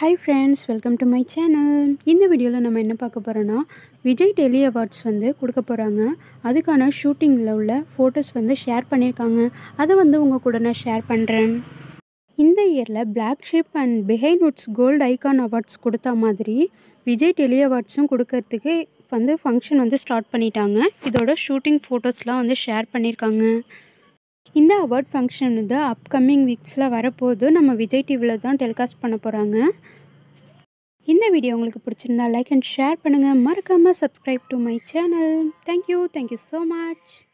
Hi friends, welcome to my channel. இந்த வீடியோவில் நம்ம என்ன பார்க்க போகிறோன்னா விஜய் டெலி அவார்ட்ஸ் கொடுக்க போகிறாங்க. அதுக்கான ஷூட்டிங்கில் உள்ள ஃபோட்டோஸ் ஷேர் பண்ணியிருக்காங்க. அதை உங்கள் கூட நான் ஷேர் பண்ணுறேன். இந்த இயரில் Black Sheep and Behindwoods gold icon awards கொடுத்த மாதிரி விஜய் டெலி அவார்ட்ஸும் கொடுக்கறதுக்கு ஃபங்க்ஷன் ஸ்டார்ட் பண்ணிட்டாங்க. இதோட ஷூட்டிங் ஃபோட்டோஸ்லாம் ஷேர் பண்ணியிருக்காங்க. இந்த அவார்ட் ஃபங்க்ஷன் அப்கமிங் வீக்ஸில் வரப்போது நம்ம விஜய் டிவியில் தான் டெலிகாஸ்ட் பண்ண போகிறாங்க. இந்த வீடியோ உங்களுக்கு பிடிச்சிருந்தா லைக் அண்ட் ஷேர் பண்ணுங்கள். மறக்காமல் subscribe to my channel. Thank you so much.